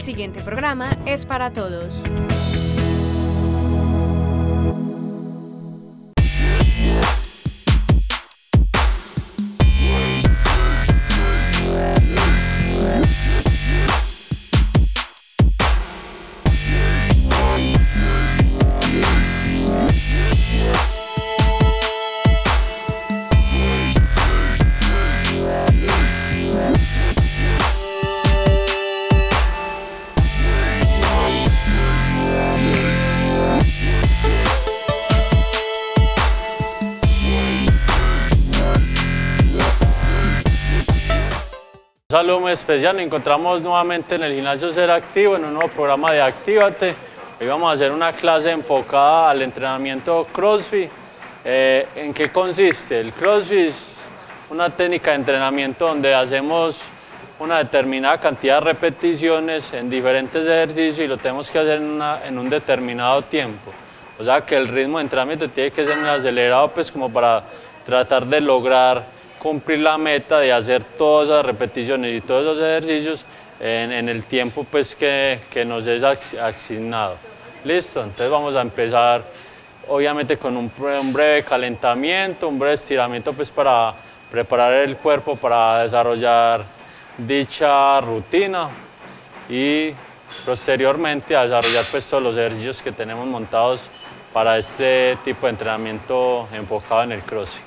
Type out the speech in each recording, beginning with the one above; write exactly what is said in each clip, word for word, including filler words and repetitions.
siguiente programa es para todos. Un saludo muy especial, nos encontramos nuevamente en el gimnasio Ser Activo en un nuevo programa de Actívate. Hoy vamos a hacer una clase enfocada al entrenamiento CrossFit. Eh, ¿En qué consiste? El CrossFit es una técnica de entrenamiento donde hacemos una determinada cantidad de repeticiones en diferentes ejercicios y lo tenemos que hacer en, una, en un determinado tiempo. O sea que el ritmo de entrenamiento tiene que ser muy acelerado, pues, como para tratar de lograr cumplir la meta de hacer todas las repeticiones y todos los ejercicios en, en el tiempo, pues, que, que nos es asignado. Listo, entonces vamos a empezar obviamente con un, un breve calentamiento, un breve estiramiento, pues, para preparar el cuerpo para desarrollar dicha rutina y posteriormente a desarrollar, pues, todos los ejercicios que tenemos montados para este tipo de entrenamiento enfocado en el CrossFit.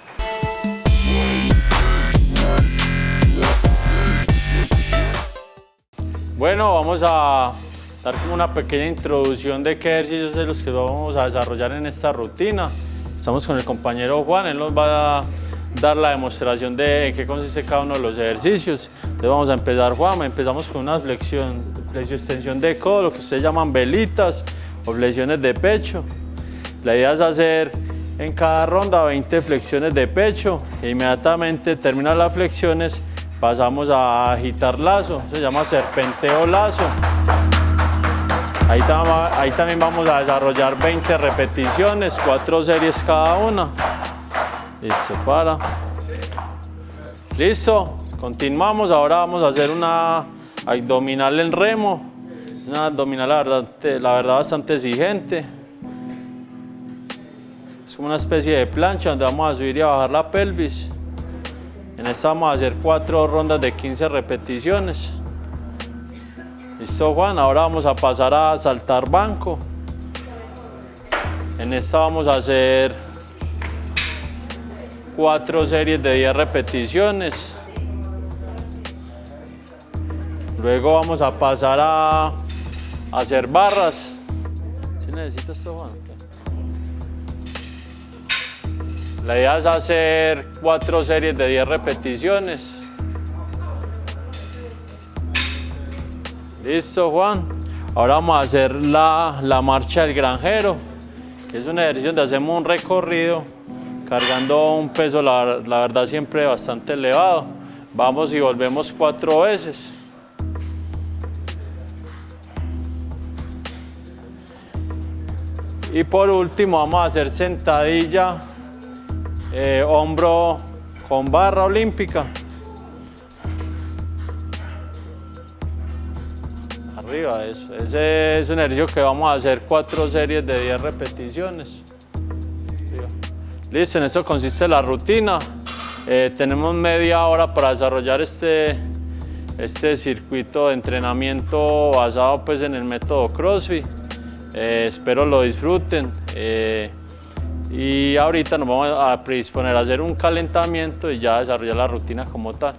Bueno, vamos a dar como una pequeña introducción de qué ejercicios son los que vamos a desarrollar en esta rutina. Estamos con el compañero Juan, él nos va a dar la demostración de en qué consiste cada uno de los ejercicios. Entonces vamos a empezar, Juan, empezamos con una flexión, flexión extensión de codo, lo que ustedes llaman velitas o flexiones de pecho. La idea es hacer en cada ronda veinte flexiones de pecho e inmediatamente terminan las flexiones. Pasamos a agitar lazo, se llama serpenteo lazo. Ahí, ahí también vamos a desarrollar veinte repeticiones, cuatro series cada una. Listo, para. Listo, continuamos. Ahora vamos a hacer una abdominal en remo. Una abdominal, la verdad, la verdad bastante exigente. Es como una especie de plancha donde vamos a subir y a bajar la pelvis. En esta vamos a hacer cuatro rondas de quince repeticiones. Listo, Juan, ahora vamos a pasar a saltar banco. En esta vamos a hacer cuatro series de diez repeticiones. Luego vamos a pasar a, a hacer barras. ¿Sí necesitas esto, Juan? La idea es hacer cuatro series de diez repeticiones. Listo, Juan. Ahora vamos a hacer la, la marcha del granjero, que es un ejercicio donde hacemos un recorrido cargando un peso, la, la verdad, siempre bastante elevado. Vamos y volvemos cuatro veces. Y por último vamos a hacer sentadilla Eh, hombro con barra olímpica. Arriba, eso. Ese es un ejercicio que vamos a hacer cuatro series de diez repeticiones. Arriba. Listo, en eso consiste la rutina. Eh, tenemos media hora para desarrollar este, este circuito de entrenamiento basado, pues, en el método CrossFit. Eh, espero lo disfruten. Eh, Y ahorita nos vamos a predisponer a hacer un calentamiento y ya desarrollar la rutina como tal.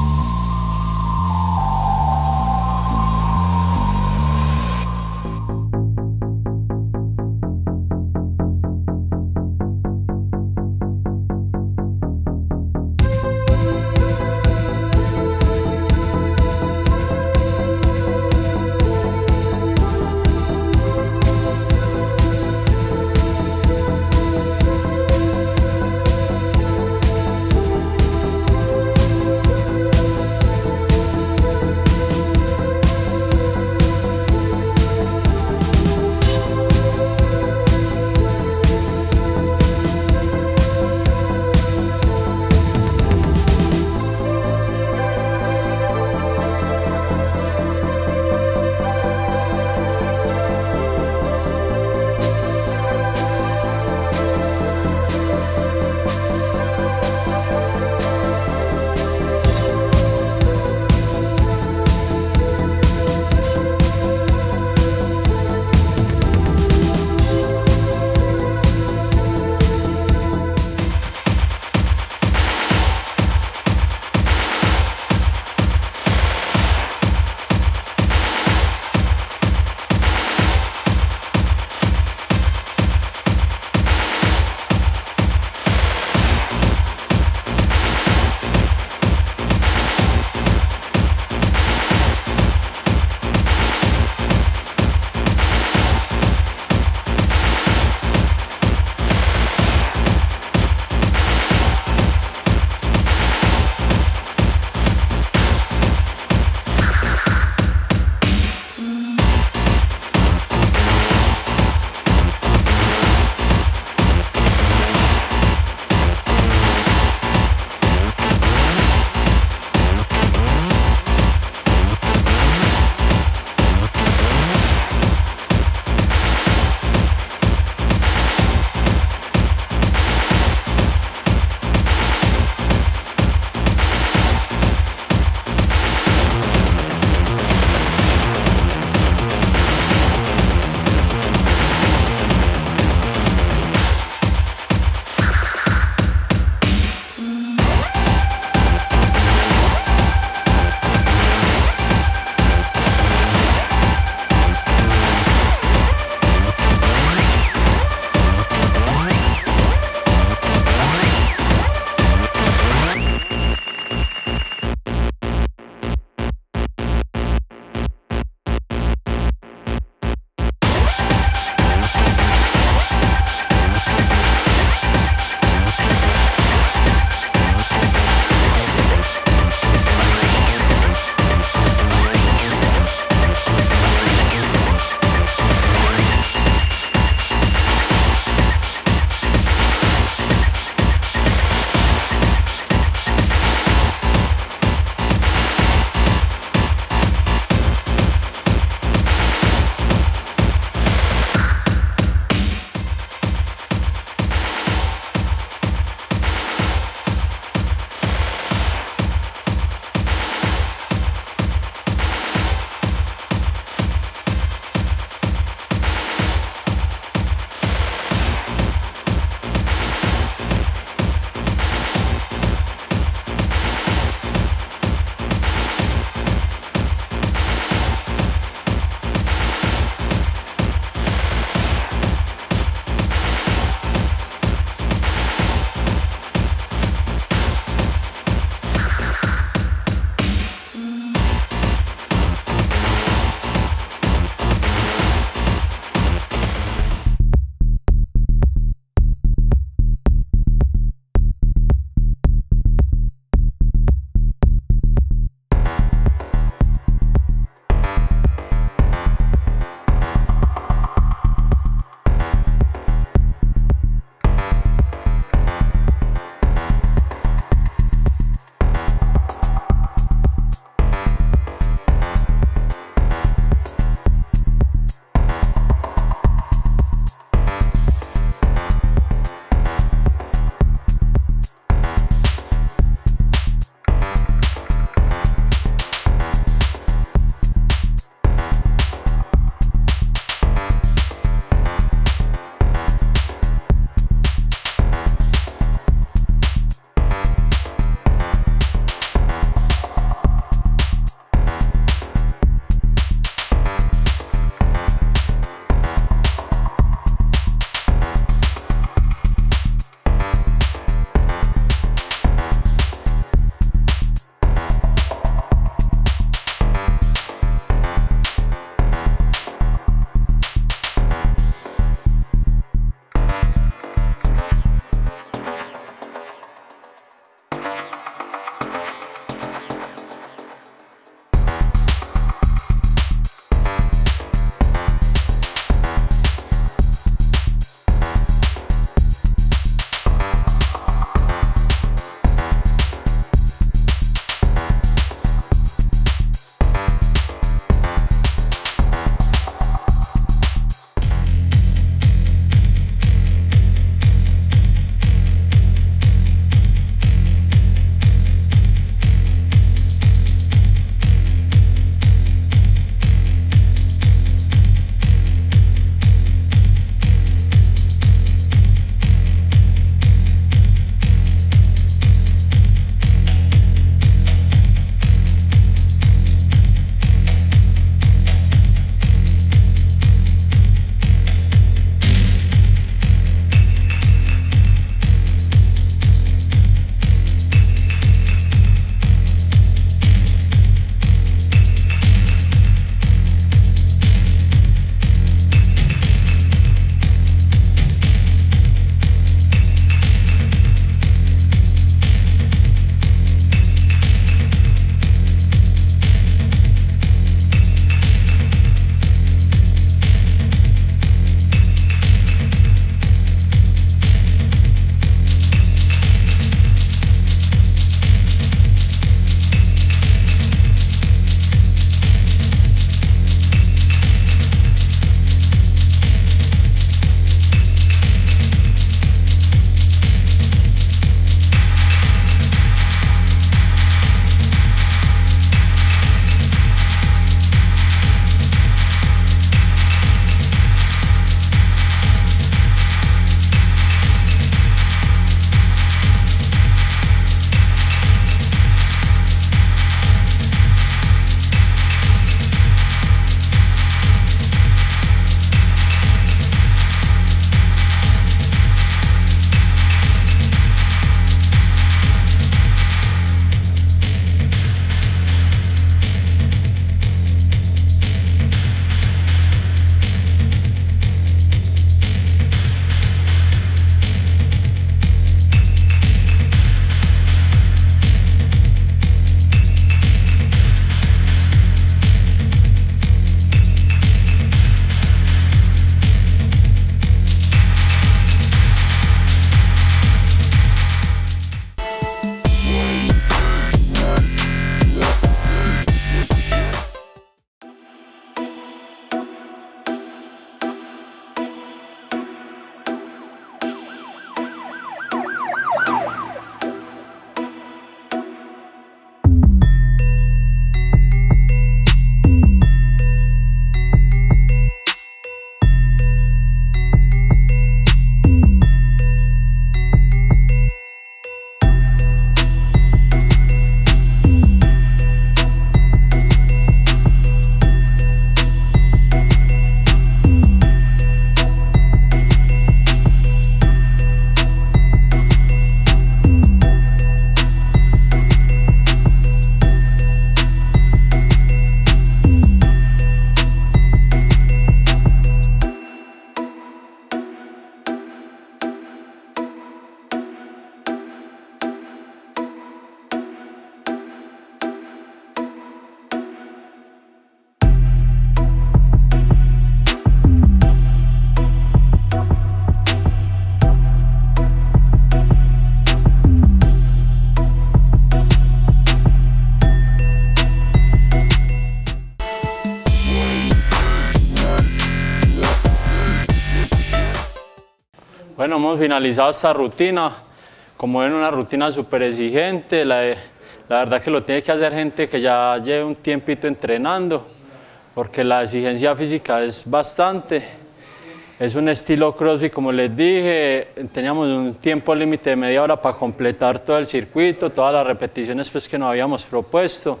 Bueno, hemos finalizado esta rutina. Como ven, una rutina súper exigente. La, la verdad que lo tiene que hacer gente que ya lleve un tiempito entrenando, porque la exigencia física es bastante. Es un estilo CrossFit, como les dije, teníamos un tiempo límite de media hora para completar todo el circuito, todas las repeticiones pues, que nos habíamos propuesto.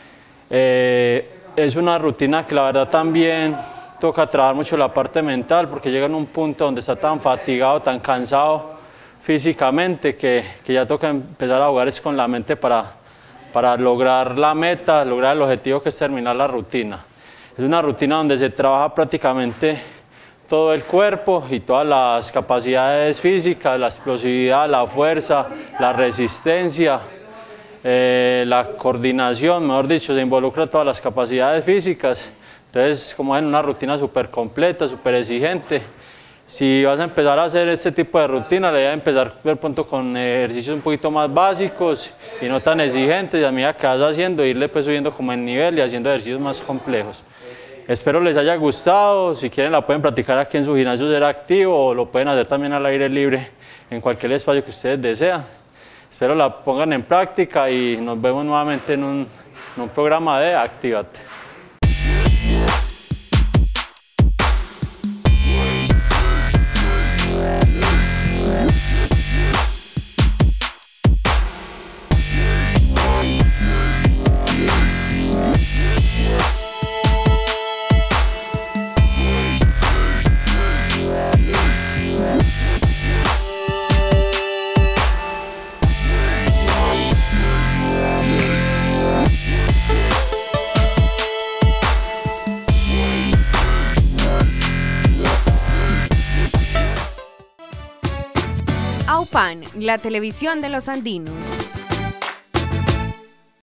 Eh, es una rutina que la verdad también toca trabajar mucho la parte mental, porque llega en un punto donde está tan fatigado, tan cansado físicamente, que, que ya toca empezar a jugar es con la mente para, para lograr la meta, lograr el objetivo que es terminar la rutina. Es una rutina donde se trabaja prácticamente todo el cuerpo y todas las capacidades físicas, la explosividad, la fuerza, la resistencia, eh, la coordinación, mejor dicho, se involucra todas las capacidades físicas. Entonces, como ven, una rutina súper completa, súper exigente. Si vas a empezar a hacer este tipo de rutina, le voy a empezar de pronto con ejercicios un poquito más básicos y no tan exigentes, y a medida que vas haciendo, irle pues subiendo como el nivel y haciendo ejercicios más complejos. Espero les haya gustado. Si quieren la pueden practicar aquí en su gimnasio Ser Activo, o lo pueden hacer también al aire libre en cualquier espacio que ustedes desean. Espero la pongan en práctica y nos vemos nuevamente en un, en un programa de Actívate. AUPAN, la televisión de los andinos.